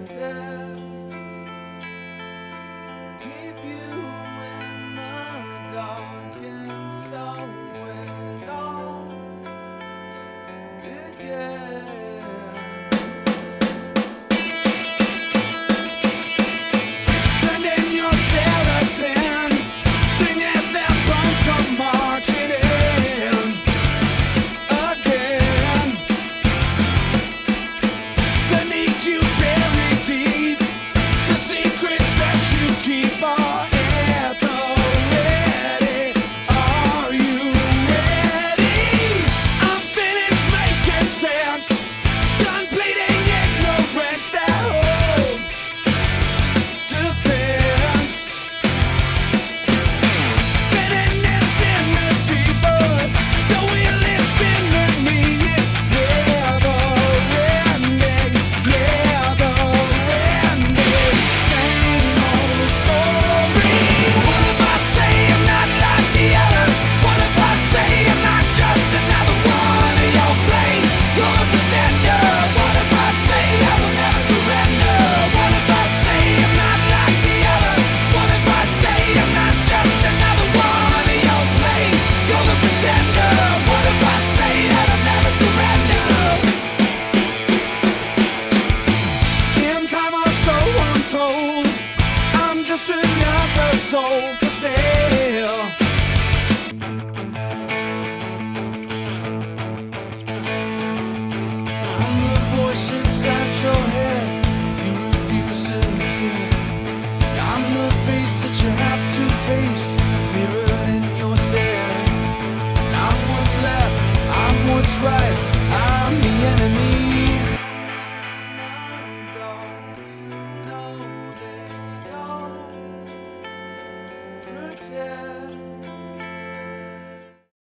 protect, keep you in the dark, and so it all began. Sending your skeletons, sing as their bones come marching in again. The need you bury deep, the secrets that you keep are at the ready. Are you ready? I'm finished making sense, done bleeding ignorance that hope defense. Spinning infinity, but the wheel is spinning me. It's never ending, never ending. Same old story. What if I say I'm not like the others? What if I say I'm not just another one of your plays? You're a pretender. What if I say I will never surrender? What if I say I'm not like the others? What if I say I'm not just another one of your plays? You're the pretender. What if I say that I'll never surrender? In time or so untold, I'm just another soul for sale. I'm the voice inside your head you refuse to hear. I'm the face that you have to face, mirrored in your stare. I'm what's left, I'm what's right, I'm the enemy. Protect.